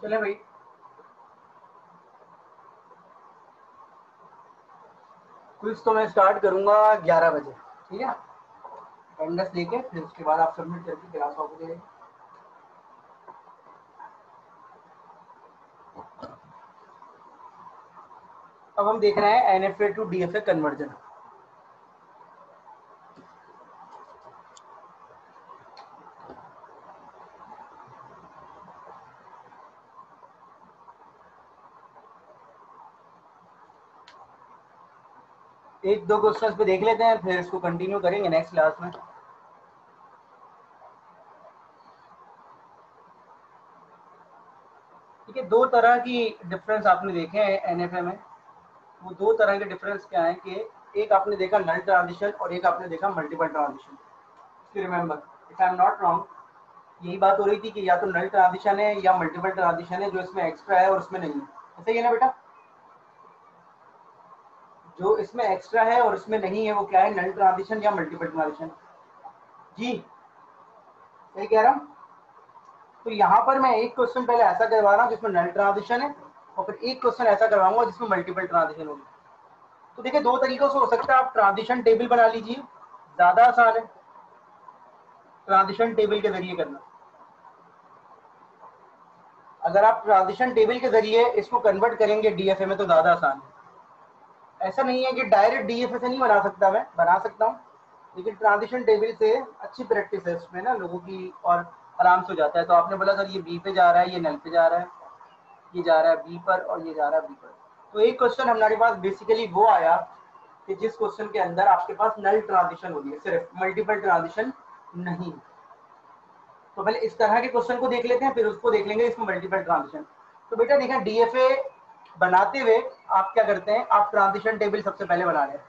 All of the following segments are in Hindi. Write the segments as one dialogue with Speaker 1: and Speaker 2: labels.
Speaker 1: चले भाई, क्विज तो मैं स्टार्ट करूंगा 11 बजे, ठीक है। अटेंडेंस लेके फिर उसके बाद आप सबमिट करके क्लास ऑफ हो जाएगी। अब हम देख रहे हैं एनएफए टू डीएफए कन्वर्जन। एक दो क्वेश्चंस पे देख लेते हैं, फिर इसको कंटिन्यू करेंगे नेक्स्ट क्लास में। ठीक है, दो तरह की डिफरेंस आपने देखे हैं एनएफए में। वो दो तरह के डिफरेंस क्या है कि एक आपने देखा नल ट्रांजिशन और एक आपने देखा multiple transition. Remember, if I am not wrong, यही बात हो रही थी कि या तो नल ट्रांजिशन है या मल्टीपल ट्रांजिशन है, जो इसमें एक्स्ट्रा है और इसमें नहीं है। ऐसा ही है ना बेटा? जो इसमें एक्स्ट्रा है और इसमें नहीं है वो क्या है, नल ट्रांजिशन या मल्टीपल ट्रांजिशन? जी सही कह रहा हूँ। तो यहाँ पर मैं एक क्वेश्चन पहले ऐसा करवा रहा हूँ जिसमें नल ट्रांजिशन है और फिर एक क्वेश्चन ऐसा करवाऊंगा जिसमें मल्टीपल ट्रांजिशन होगी। तो देखिए, दो तरीकों से हो सकता है। आप ट्रांजिशन टेबल बना लीजिए, ज्यादा आसान है ट्रांजिशन टेबल के जरिए करना। अगर आप ट्रांजिशन टेबल के जरिए इसको कन्वर्ट करेंगे डीएफए में तो ज्यादा आसान है। ऐसा नहीं है कि डायरेक्ट डीएफए से नहीं बना सकता, मैं बना सकता हूँ, लेकिन ट्रांजिशन टेबल से अच्छी प्रैक्टिस है इसमें ना लोगों की, और आराम से हो जाता है। तो आपने बोला सर ये बी पे जा रहा है, ये नल पे जा रहा है, ये जा रहा है बी पर और ये जा रहा है बी पर। तो एक क्वेश्चन हमारे पास बेसिकली वो आया कि जिस क्वेश्चन के अंदर आपके पास नल ट्रांजिशन हो रही है, सिर्फ मल्टीपल ट्रांजिशन नहीं। तो पहले इस तरह के क्वेश्चन को देख लेते हैं, फिर उसको देख लेंगे इसमें मल्टीपल ट्रांजिशन। तो बेटा देखें, डीएफए बनाते हुए आप क्या करते हैं, आप ट्रांजिशन टेबल सबसे पहले बना रहे हैं।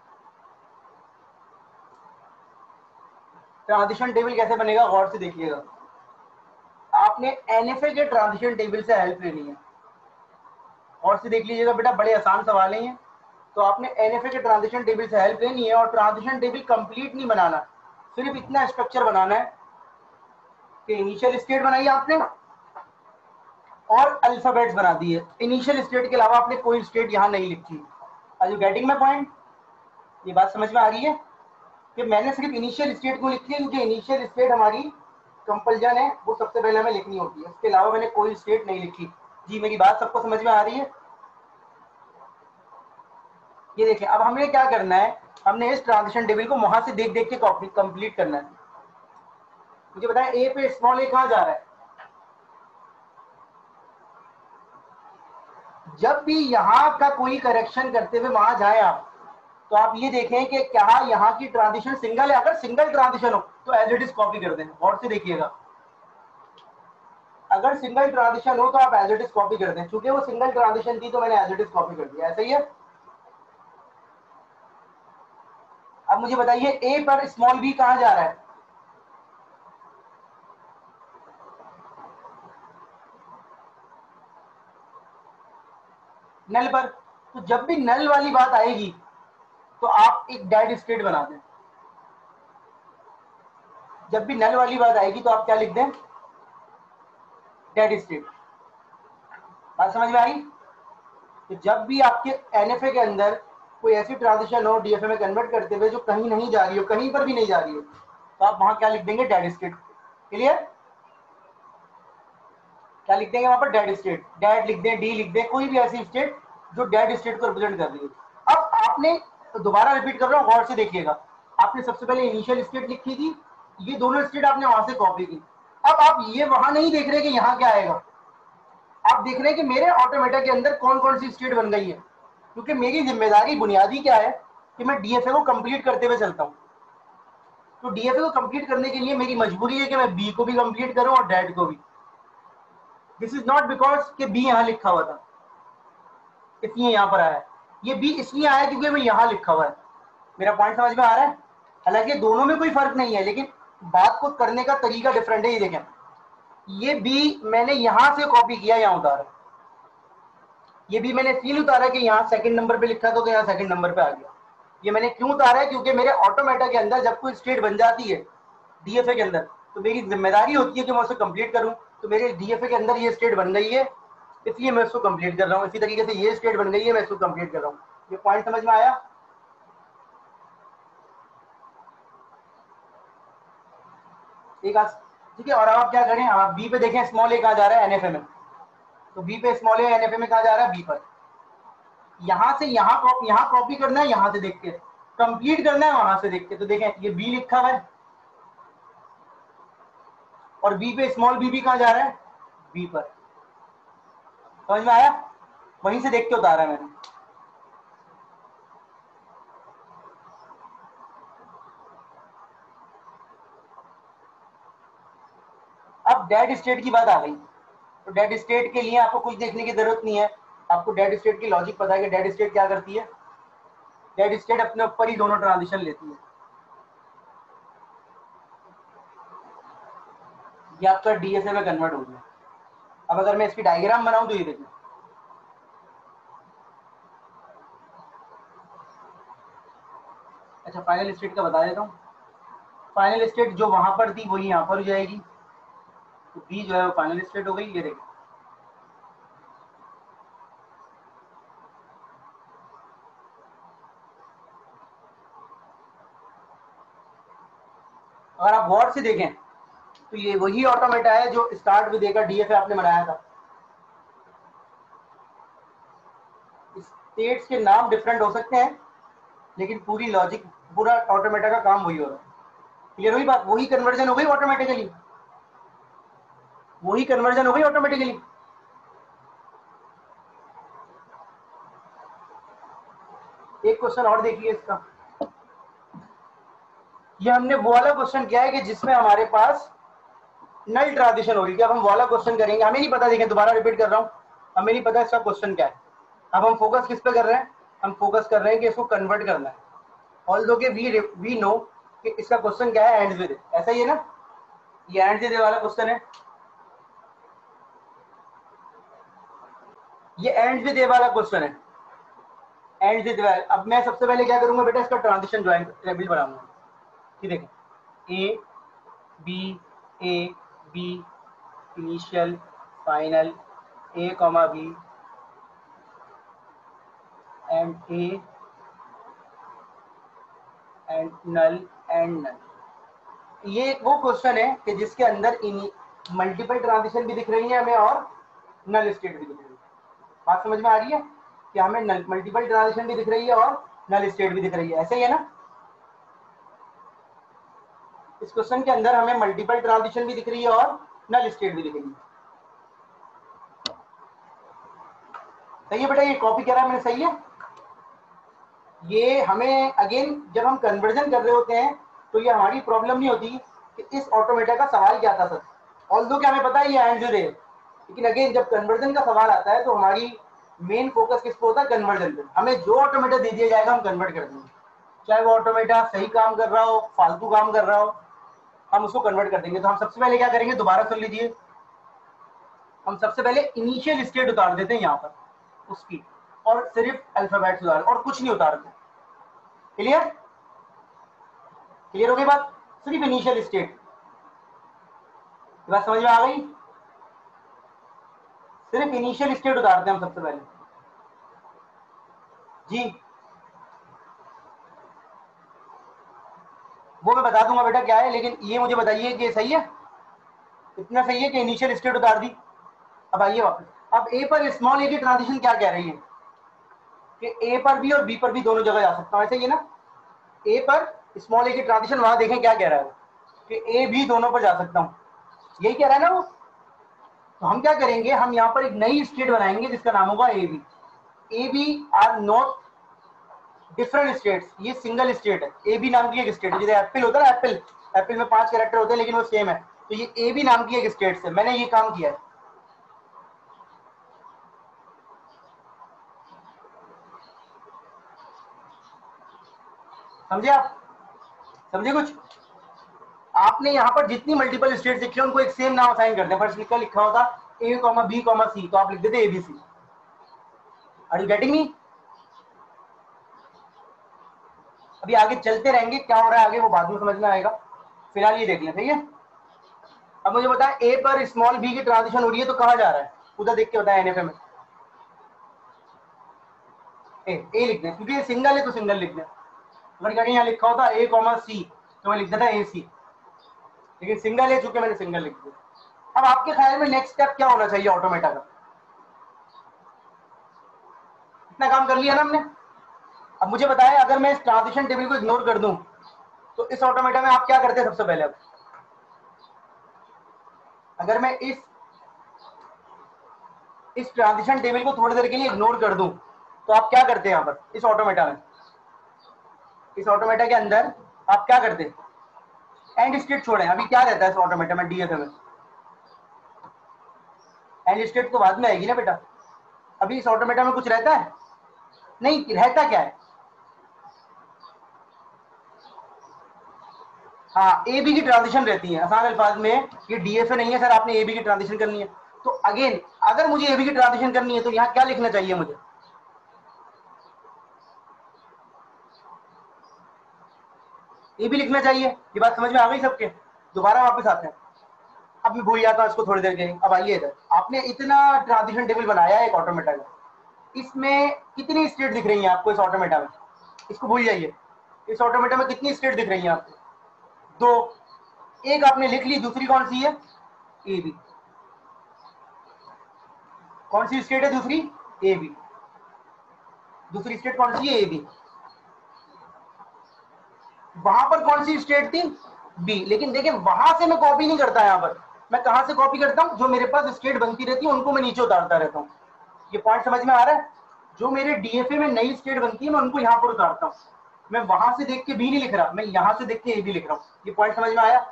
Speaker 1: ट्रांजिशन टेबल कैसे बनेगा गौर से देखिएगा। आपने एनएफए के ट्रांजिशन टेबल से हेल्प लेनी है। और से देख लीजिएगा बेटा, बड़े आसान सवाल हैं। तो आपने एनएफए के ट्रांजिशन टेबल से हेल्प लेनी है और ट्रांजिशन टेबल कंप्लीट नहीं बनाना, सिर्फ इतना स्ट्रक्चर बनाना है कि इनिशियल स्टेट बनाई आपने और अल्फाबेट्स बना दिए। इनिशियल स्टेट के अलावा आपने कोई स्टेट यहां नहीं लिखी। Are you getting my point? ये बात समझ में आ रही है कि मैंने सिर्फ इनिशियल स्टेट को लिखी है, क्योंकि इनिशियल स्टेट हमारी कंपल्जन है, वो सबसे पहले हमें लिखनी होती है। इसके अलावा मैंने कोई स्टेट नहीं लिखी। जी मेरी बात सबको समझ में आ रही है? ये देखिए, अब हमें क्या करना है, हमने इस ट्रांजिशन टेबल को वहां से देख देख के कंप्लीट करना है। मुझे बताएं ए पे स्मॉल ए कहां जा रहा है? जब भी यहां का कोई करेक्शन करते हुए वहां जाए आप, तो आप ये देखें कि क्या यहाँ की ट्रांजिशन सिंगल है। अगर सिंगल ट्रांजिशन हो तो एज इट इज कॉपी कर दें। गौर से देखिएगा, अगर सिंगल ट्रांजिशन हो तो आप एज इट इज कॉपी कर दें। चूंकि वो सिंगल ट्रांजिशन थी तो मैंने एज इट इज कॉपी कर दिया। ऐसा ही है। अब मुझे बताइए ए पर स्मॉल बी कहां जा रहा है? नल पर। तो जब भी नल वाली बात आएगी तो आप एक डेड स्टेट बना दें। जब भी नल वाली बात आएगी तो आप क्या लिख दें? Dead state. बात समझ में आई? तो जब भी आपके एनएफए के अंदर कोई ऐसी ट्रांजिशन हो डीएफए में कन्वर्ट करते हुए जो कहीं नहीं जा रही हो, कहीं पर भी नहीं जा रही हो, तो आप वहां क्या लिख देंगे? Dead state. क्लियर? क्या लिख देंगे वहां पर? Dead state. डेड लिख दें, डी लिख दें, कोई भी ऐसी स्टेट जो डेड स्टेट को रिप्रेजेंट कर रही है। अब आपने, दोबारा रिपीट कर रहा हूं, गौर से देखिएगा, आपने सबसे पहले इनिशियल स्टेट लिखी थी, ये दोनों स्टेट आपने वहां से कॉपी की। अब आप ये वहां नहीं देख रहे कि यहाँ क्या आएगा, आप देख रहे हैं कि मेरे ऑटोमेटा के अंदर कौन कौन सी स्टेट बन गई है। क्योंकि मेरी जिम्मेदारी बुनियादी क्या है कि मैं डीएफए को कंप्लीट करते हुए चलता हूं। तो डीएफए को कंप्लीट करने के लिए मेरी मजबूरी है कि मैं बी को भी कंप्लीट करूं और डेड को भी। दिस इज नॉट बिकॉज कि बी यहां लिखा हुआ था इसलिए यहां पर आया है, ये बी इसलिए आया क्योंकि मैं यहां लिखा हुआ है। मेरा पॉइंट समझ में आ रहा है? हालांकि दोनों में कोई फर्क नहीं है, लेकिन बात को करने का तरीका डिफरेंट है। ये देखें, ये बी मैंने यहां से कॉपी किया, यहां उतारा। ये भी मैंने फील उतारा कि यहाँ सेकंड नंबर पे लिखा तो यहाँ सेकंड नंबर पे आ गया। ये मैंने क्यों उतारा है? क्योंकि मेरे ऑटोमेटा के अंदर जब कोई स्टेट बन जाती है डीएफए के अंदर, तो मेरी जिम्मेदारी होती है कि मैं उसे कंप्लीट करूं। तो मेरे डीएफए के अंदर ये स्टेट बन गई है, इसलिए मैं इसको कंप्लीट कर रहा हूँ। इसी तरीके से ये स्टेट बन गई है, मैं इसको कंप्लीट कर रहा हूँ। ये पॉइंट समझ में आया? ठीक है, ठीक है। और अब आप क्या करें, आप बी पे देखें स्मॉल ए कहाँ जा रहा है, एनएफए में। तो बी पे स्मॉल ए एनएफए में कहाँ जा रहा है, बी पर। यहाँ से यहाँ कॉपी करना है, यहाँ से देख के कंप्लीट करना है, वहां से देख के। तो देखें ये बी लिखा हुआ है और बी पे स्मॉल बी भी कहाँ जा रहा है, बी पर। समझ में आया? वहीं से देख के उतारा है मैंने। अब डेड स्टेट की बात आ गई। तो डेड स्टेट के लिए आपको कुछ देखने की जरूरत नहीं है, आपको डेड स्टेट की लॉजिक पता है कि डेड स्टेट क्या करती है। डेड स्टेट अपने ऊपर ही दोनों ट्रांजिशन लेती है। ये आपका डीएसए में कन्वर्ट हो गया। अब अगर मैं इसकी डायग्राम बनाऊं तो ये देखिए, अच्छा फाइनल स्टेट का बता देता हूँ। फाइनल स्टेट जो वहां पर थी वही यहाँ पर हो जाएगी, तो बी जो है वो फाइनल स्टेट हो गई। ये देखिए, अगर आप गौर से देखें तो ये वही ऑटोमेटा है जो स्टार्ट विद ए का डीएफए आपने बनाया था। स्टेट्स के नाम डिफरेंट हो सकते हैं, लेकिन पूरी लॉजिक, पूरा ऑटोमेटा का काम वही हो रहा है। क्लियर हुई बात? वही कन्वर्जन हो गई ऑटोमेटिकली, वही कन्वर्जन हो गई ऑटोमेटिकली। एक क्वेश्चन और देखिए इसका। ये हमने वो वाला क्वेश्चन किया है कि जिसमें हमारे पास नल ट्रांजिशन हो रही थी। अब हम वाला क्वेश्चन करेंगे, हमें नहीं पता, देखें दोबारा रिपीट कर रहा हूँ, हमें नहीं पता इसका क्वेश्चन क्या है। अब हम फोकस किस पे कर रहे हैं, हम फोकस कर रहे हैं कि इसको कन्वर्ट करना है। ऑल्दो के वी नो कि इसका क्वेश्चन क्या है, एंड विद, ऐसा ही है ना। ये एंड विद वाला क्वेश्चन है, ये एंड विद वाला क्वेश्चन है, एंड विद। अब मैं सबसे पहले क्या करूंगा बेटा, इसका ट्रांजिशन ज्वाइन टेबल बनाऊंगा। ठीक है, A B, A B, initial, final, A comma B, end A, end null, end null. ये वो क्वेश्चन है कि जिसके अंदर मल्टीपल ट्रांजिशन भी दिख रही है हमें और नल स्टेट भी दिख रही है। बात समझ में आ रही है कि हमें मल्टीपल ट्रांजिशन भी दिख रही है और नल स्टेट भी दिख रही है, ऐसे ही है ना। इस क्वेश्चन के अंदर हमें मल्टीपल ट्रांजिशन भी दिख रही है और नल स्टेट भी दिख रही है। सही है बेटा, ये कॉपी करा है मैंने, सही है। ये हमें अगेन जब हम कन्वर्जन कर रहे होते हैं तो ये हमारी प्रॉब्लम नहीं होती कि इस ऑटोमेटा का सवाल क्या था सर। ऑल्दो कि हमें पता है ये एंड विद है, लेकिन अगेन जब कन्वर्जन का सवाल आता है तो हमारी मेन फोकस किस पे होता है, कन्वर्जन पे। हमें जो ऑटोमेटा दे दिया जाएगा हम कन्वर्ट कर देंगे, चाहे वो ऑटोमेटा सही काम कर रहा हो, फालतू काम कर रहा हो, हम उसको कन्वर्ट कर देंगे। तो हम सबसे पहले क्या करेंगे, दोबारा सुन लीजिए, हम सबसे पहले इनिशियल स्टेट उतार देते हैं यहाँ पर उसकी, और सिर्फ अल्फाबेट्स उतार, और कुछ नहीं उतारते। क्लियर? क्लियर हो गई बात? सिर्फ इनिशियल स्टेट, बात समझ में आ गई? सिर्फ इनिशियल स्टेट उतारते हैं हम सबसे पहले। जी वो मैं बता दूंगा बेटा क्या है, लेकिन ये मुझे बताइए कि सही है, इतना सही है कि इनिशियल स्टेट उतार दी। अब आइए वापस, अब ए पर स्मॉल ए की ट्रांजिशन क्या कह रही है कि ए पर भी और बी पर भी दोनों जगह जा सकता हूं, ऐसे ही है ना। ए पर स्मॉल ए की ट्रांजिशन, वहां देखें क्या कह रहा है कि ए भी दोनों पर जा सकता हूं, यही कह रहा है ना वो। तो हम क्या करेंगे, हम यहाँ पर एक नई स्टेट बनाएंगे जिसका नाम होगा A B. A B are not different states, ये सिंगल स्टेट है। ए बी नाम की एक स्टेट है, जैसे एप्पल होता है ना, एप्पल, एप्पल में 5 कैरेक्टर होते हैं लेकिन वो सेम है। तो ये ए बी नाम की एक स्टेट है, मैंने ये काम किया है। समझे आप? समझे कुछ? आपने यहाँ पर जितनी मल्टीपल स्टेट लिखी है उनको एक सेम नाम असाइन कर दिया। फर्स्ट लिखा होता A comma B comma C, तो आप लिख देते ABC. Are you getting me? अभी आगे चलते रहेंगे, क्या हो रहा है आगे वो बाद में समझ में आएगा, फिलहाल ये देख लें, सही है। अब मुझे बताएं ए पर स्मॉल बी की ट्रांजिशन हो रही है तो कहाँ जा रहा है, उधर देख के बताएं एनएफए में। ए लिख दें क्योंकि ये सिंगल है तो सिंगल लिख दें। अगर कहीं यहाँ लिखा होता ए कॉमा सी तो मैं लिख देता ए सी, लेकिन सिंगल है चूंकि मैंने सिंगल लिख दिया। अब आपके ख्याल में नेक्स्ट स्टेप क्या होना चाहिए ऑटोमेटा का? इतना काम कर लिया ना हमने। अब मुझे बताएं अगर मैं इस ट्रांजिशन टेबल को इग्नोर कर दूं तो इस ऑटोमेटा में आप क्या करते हैं सबसे पहले? अब अगर मैं इस ट्रांजिशन टेबल को थोड़ी देर के लिए इग्नोर कर दूं तो आप क्या करते हैं यहाँ पर इस ऑटोमेटा में? इस ऑटोमेटा के अंदर आप क्या करते हैं? एंड स्टेट छोड़ें, अभी क्या रहता है इस ऑटोमेटा में डीएफए में? एंड स्टेट तो बाद में आएगी ना बेटा, अभी इस ऑटोमेटा में कुछ रहता है नहीं, रहता क्या है? हाँ ए बी की ट्रांजिशन रहती है। आसान अल्फाज में ये डीएफए नहीं है सर, आपने ए बी की ट्रांजिशन करनी है। तो अगेन अगर मुझे ए बी की ट्रांजिशन करनी है तो यहाँ क्या लिखना चाहिए मुझे? ए बी लिखना चाहिए। ये बात समझ में आ गई सबके? दोबारा वापस आते हैं। अब मैं भूल जाता हूँ इसको थोड़ी देर के लिए। अब आइए इधर, आपने इतना ट्रांजिशन टेबल बनाया है एक ऑटोमेटा का, इसमें कितनी स्टेट दिख रही है आपको इस ऑटोमेटा में? इसको भूल जाइए। इस ऑटोमेटा में कितनी स्टेट दिख रही है आपको? दो। एक आपने लिख ली, दूसरी कौन सी है? A B. कौन सी स्टेट है दूसरी? A B. दूसरी स्टेट कौन सी है? A B. वहां पर कौन सी स्टेट थी? बी। लेकिन देखिए वहां से मैं कॉपी नहीं करता, यहां पर मैं कहां से कॉपी करता हूं? जो मेरे पास स्टेट बनती रहती है उनको मैं नीचे उतारता रहता हूं। ये पॉइंट समझ में आ रहा है? जो मेरे डीएफए में नई स्टेट बनती है मैं उनको यहां पर उतारता हूं। मैं वहां से देख के बी नहीं लिख रहा, मैं यहां से देख के ए बी लिख रहा हूं। ये पॉइंट समझ में आया?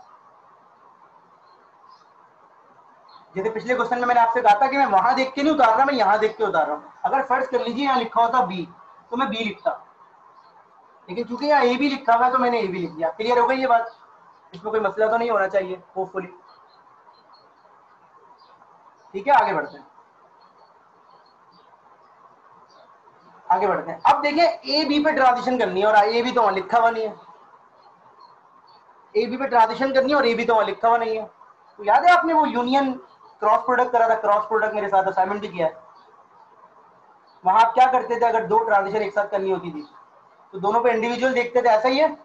Speaker 1: जैसे पिछले क्वेश्चन में मैंने आपसे कहा था कि मैं वहां देख के नहीं उतार रहा, मैं यहां देख के उतार रहा हूं। अगर फर्ज कर लीजिए यहाँ लिखा होता बी तो मैं बी लिखता, लेकिन चूंकि यहाँ ए बी लिखा हुआ है तो मैंने ए बी लिख दिया। क्लियर हो गई ये बात? इसमें कोई मसला तो नहीं होना चाहिए होपफुली। ठीक है, आगे बढ़ते हैं। आगे बढ़ते हैं। अब देखिए ए बी पे ट्रांजिशन करनी है और ए बी तो वहां लिखा हुआ नहीं है। ए बी पे ट्रांजिशन करनी है और ए बी तो वहां लिखा हुआ नहीं है। तो याद है आपने वो यूनियन क्रॉस प्रोडक्ट करा था? क्रॉस प्रोडक्ट मेरे साथ असाइनमेंट भी किया है। वहां आप क्या करते थे अगर दो ट्रांजिशन एक साथ करनी होती थी तो दोनों पे इंडिविजुअल देखते थे, ऐसा ही है?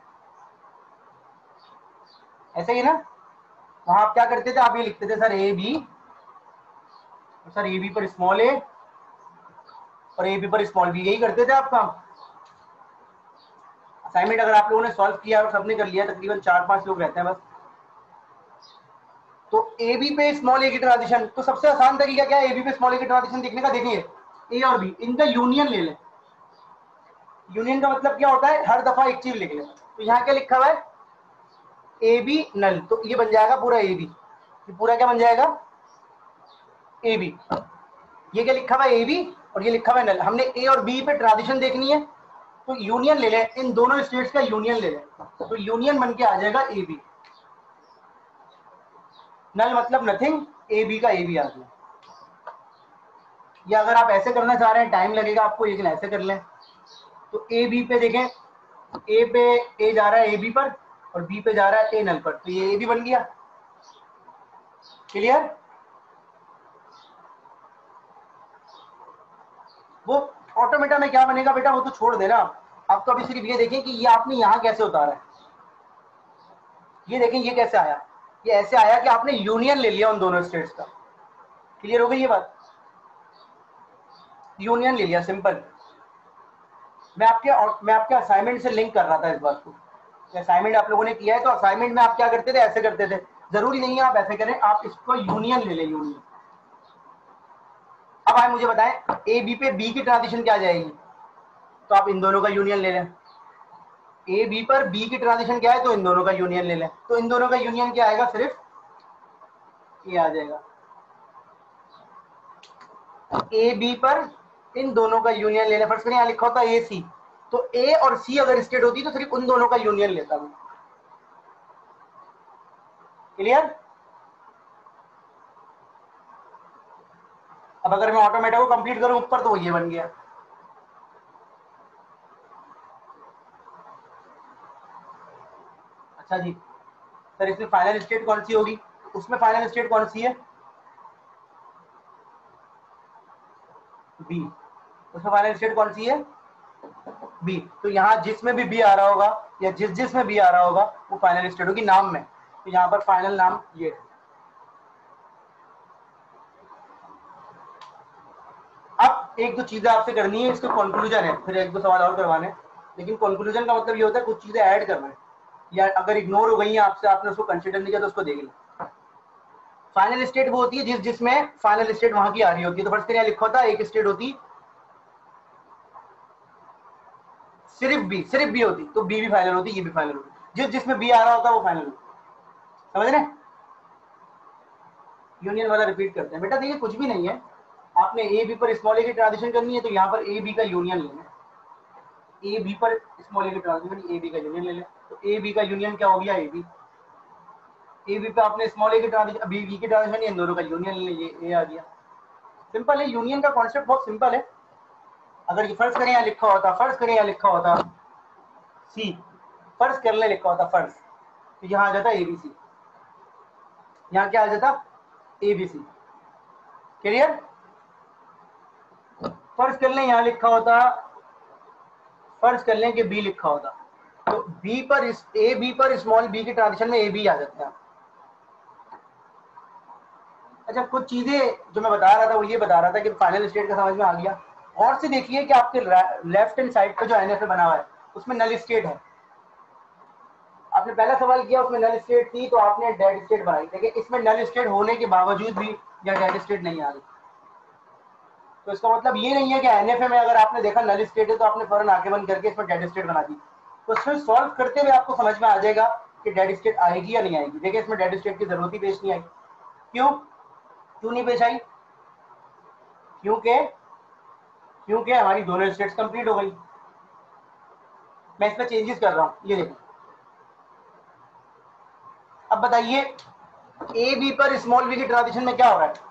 Speaker 1: ऐसा ही ना? वहां आप क्या करते थे? आप ये लिखते थे sir A B, sir A B पर स्मॉल ए और ए बी पर स्मॉल बी, यही करते थे आप काम। असाइनमेंट अगर आप लोगों ने सॉल्व किया और सबने कर लिया, तकरीबन 4-5 लोग रहते हैं बस, तो ए बी पे स्मॉल ए की ट्रांजिशन, तो सबसे आसान तरीका क्या है ए बी पे स्मॉल ए की ट्रांजिशन देखने का? देखिए ए और बी इनका यूनियन ले लें। यूनियन का मतलब क्या होता है? हर दफा एक चीज लिख लें। तो यहाँ क्या लिखा हुआ है? ए बी नल, तो ये बन जाएगा पूरा ए बी। ये पूरा क्या बन जाएगा? A B. ये क्या लिखा हुआ है? ए बी, और ये लिखा हुआ है नल। हमने ए और बी पे ट्रांजिशन देखनी है तो यूनियन ले लें, इन दोनों स्टेट्स का यूनियन ले लें, तो यूनियन बन के आ जाएगा ए बी। नल मतलब नथिंग, ए बी का ए बी आ गया। या अगर आप ऐसे करना चाह रहे हैं, टाइम लगेगा आपको, लेकिन ऐसे कर लें तो ए बी पे देखें, ए पे ए जा रहा है ए बी पर और बी पे जा रहा है ए नल पर, तो ये ए बी बन गया। क्लियर? वो ऑटोमेटा में क्या बनेगा बेटा वो तो छोड़ देना आप तो अभी सिर्फ ये देखें कि ये आपने यहाँ कैसे उतारा है। ये देखें ये कैसे आया? ये ऐसे आया कि आपने यूनियन ले लिया उन दोनों स्टेट्स का। क्लियर हो गई ये बात? यूनियन ले लिया, सिंपल। मैं आपके असाइनमेंट से लिंक कर रहा था इस बात को। असाइनमेंट आप लोगों ने किया है तो असाइनमेंट में आप क्या करते थे? ऐसे करते थे। जरूरी नहीं है आप ऐसे करें, आप इसको यूनियन ले लें, यूनियन। अब आए मुझे बताएं ए बी पे बी की ट्रांजिशन क्या आ जाएगी? तो आप इन दोनों का यूनियन ले लें। ए बी पर बी की ट्रांजिशन क्या है? तो इन दोनों का यूनियन ले लें। तो इन दोनों का यूनियन क्या आएगा? सिर्फ ये आ जाएगा। ए बी पर इन दोनों का यूनियन ले लें। फर्स्ट में यहाँ लिखा होता है ए सी, तो ए और सी अगर स्टेट होती तो सिर्फ उन दोनों का यूनियन लेता मैं। क्लियर? अब अगर मैं ऑटोमेटा को कंप्लीट करूं ऊपर तो ये बन गया। अच्छा जी, सर इसमें फाइनल स्टेट कौन सी होगी? उसमें फाइनल स्टेट कौन सी है? बी। उसमें फाइनल स्टेट कौन सी है? बी। तो यहाँ जिसमें भी बी आ रहा होगा या जिसमें बी आ रहा होगा वो फाइनल स्टेट होगी नाम में। तो यहाँ पर फाइनल नाम ये है। अब एक दो चीजें आपसे करनी है, इसका कंक्लूजन है, फिर एक दो सवाल और करवाने। लेकिन कंक्लूजन का मतलब ये होता है कुछ चीजें ऐड करना है, या अगर इग्नोर हो गई है आपसे, आपने उसको कंसिडर नहीं किया तो उसको देख लें। फाइनल स्टेट वो होती है जिसमें फाइनल स्टेट वहां की आ रही होती है। तो फर्स्ट यहाँ लिखा होता है एक स्टेट होती सिर्फ बी होती, तो बी भी फाइनल होती, ये भी फाइनल होती। जिसमें बी आ रहा होता है वो फाइनल होती। समझ रहे? यूनियन वाला रिपीट करते हैं बेटा। देखिए कुछ भी नहीं है, आपने ए बी पर स्मॉल ए की ट्रांजिशन करनी है, तो यहाँ पर ए बी का यूनियन लेना है। ए बी पर स्मॉल ए की ट्रांजिशन, ए बी का यूनियन ले लें। तो ए बी का यूनियन क्या हो गया? ए बी। ए बी पे आपने स्मॉल ए की ट्रांजिशन, बी की ट्रांजिशन, इन दोनों का यूनियन ले लीजिए, ए आ गया। सिंपल है, यूनियन का कॉन्सेप्ट बहुत सिंपल है। अगर ये फर्ज करें यहाँ लिखा होता, फर्ज करें यहाँ लिखा होता सी, फर्ज करने लिखा होता फर्ज, तो यहाँ आ जाता एबीसी। यहाँ क्या आ जाता? एबीसी। क्लियर? फर्ज कर लें यहाँ लिखा होता, फर्ज कर लें कि बी लिखा होता, तो बी पर ए बी पर स्मॉल बी की ट्रांजिशन में ए बी आ जाता है। अच्छा, कुछ चीजें जो मैं बता रहा था वो ये बता रहा था कि फाइनल स्टेट का समझ में आ गया। और से देखिए कि आपके लेफ्ट हैंड साइड पे जो एनएफए बना हुआ है उसमें नल स्टेट है। आपने पहला सवाल किया उसमें नल स्टेट थी तो आपने डेड स्टेट बनाई। देखिए इसमें नल स्टेट होने के बावजूद भी या डेड स्टेट नहीं आ रही, तो इसका मतलब ये नहीं है कि एनएफए में अगर आपने देखा नल स्टेट है तो आपने फौरन आंखें बंद करके इसमें डेड स्टेट बना दी। तो इसमें सॉल्व करते हुए आपको समझ में आ जाएगा कि डेड स्टेट आएगी या नहीं आएगी। देखिए इसमें डेड स्टेट की जरूरत ही पेश नहीं आई। क्यों नहीं पेश आई? क्योंकि हमारी दोनों स्टेट्स कंप्लीट हो गई। मैं इसमें चेंजेस कर रहा हूं, ये देखो। अब बताइए ए बी पर स्मॉल बी की ट्रांजिशन में क्या हो रहा है?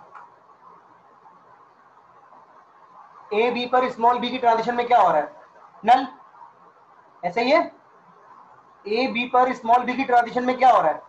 Speaker 1: ए बी पर स्मॉल बी की ट्रांजिशन में क्या हो रहा है? नल। ऐसे ही है। ए बी पर स्मॉल बी की ट्रांजिशन में क्या हो रहा है?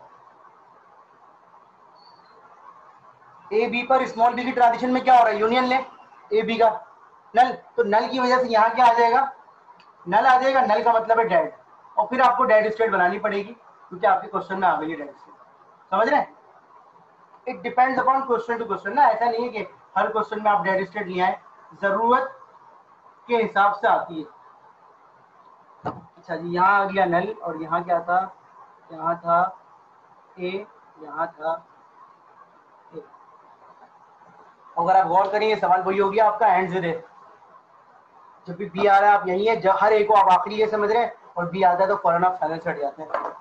Speaker 1: ए बी पर स्मॉल बी की ट्रांजिशन में क्या हो रहा है? यूनियन ले ए बी का नल। तो नल की वजह से यहाँ क्या आ जाएगा? नल आ जाएगा। नल का मतलब है डेड, और फिर आपको डेड स्टेट बनानी पड़ेगी क्योंकि आपके क्वेश्चन में आ गई है डेड स्टेट। समझ रहे हैं? It depends upon question to question ना, ऐसा नहीं है कि हर क्वेश्चन में आप डेड स्टेट ले आए, जरूरत के हिसाब से आती है। अच्छा जी, यहाँ आ गया नल और यहाँ क्या था? यहाँ था ए, यहाँ था ए। अगर आप गौर करेंगे सवाल वही हो गया आपका एंड विद ए। जब भी बी आ रहा है आप यही है, हर एक को आप आखिरी ये समझ रहे हैं, और बी आता है तो फौरन आप फाइनल से हट जाते हैं।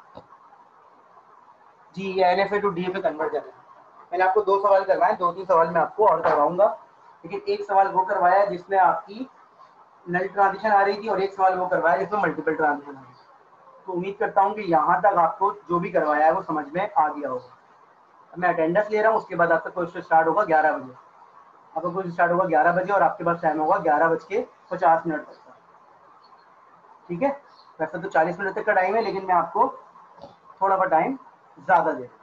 Speaker 1: जी, ये एनएफए टू डीएफए कन्वर्जन है। मैंने आपको दो सवाल करवाए, दो तीन सवाल मैं आपको और करवाऊंगा, लेकिन एक सवाल वो करवाया जिसमें आपकी नल ट्रांजिशन आ रही थी और एक सवाल वो करवाया जिसमें मल्टीपल ट्रांजिशन आ रही थी। तो उम्मीद करता हूँ कि यहाँ तक आपको जो भी करवाया है वो समझ में आ गया होगा। अब मैं अटेंडेंस ले रहा हूँ, उसके बाद आपका क्वेश्चन स्टार्ट होगा 11 बजे। आपका क्वेश्चन स्टार्ट होगा 11 बजे और आपके पास टाइम होगा 11:50 तक का। ठीक है? वैसे तो 40 मिनट तक का टाइम है, लेकिन मैं आपको थोड़ा सा टाइम ज़्यादा दे रहा हूँ।